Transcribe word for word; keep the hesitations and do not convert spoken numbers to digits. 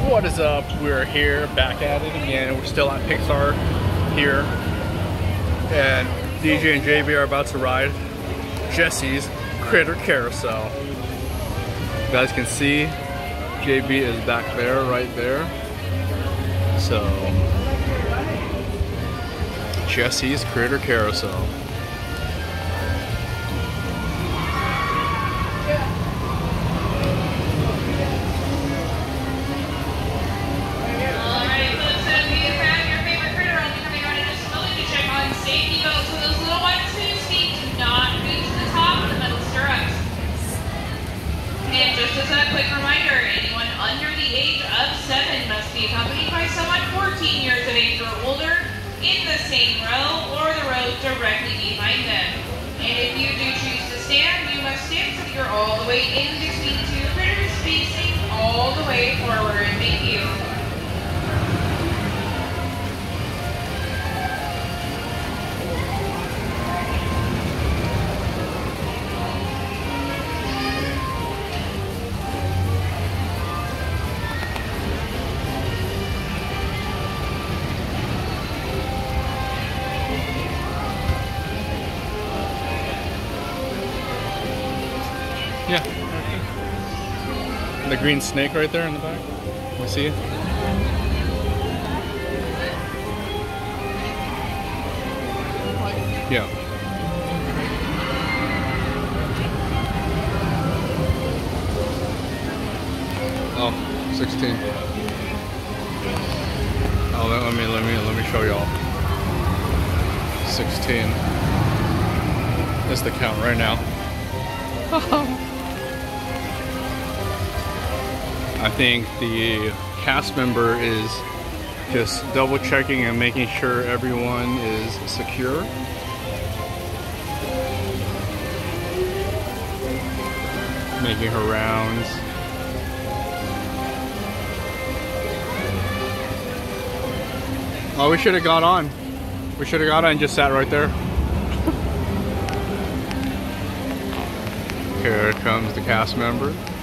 What is up? We're here back at it again. We're still at Pixar here, and D J and J B are about to ride Jesse's Critter Carousel. You guys can see J B is back there, right there. So Jesse's Critter Carousel. Just a quick reminder, anyone under the age of seven must be accompanied by someone fourteen years of age or older in the same row or the row directly behind them. And if you do choose to stand, you must stand so that you're all the way in between two critters, facing all the way forward. Thank you. Yeah. The green snake right there in the back. You see it? Yeah. Oh, sixteen. Oh, let me let me let me show y'all. sixteen. That's the count right now. I think the cast member is just double checking and making sure everyone is secure. Making her rounds. Oh, we should have got on. We should have got on and just sat right there. Here comes the cast member.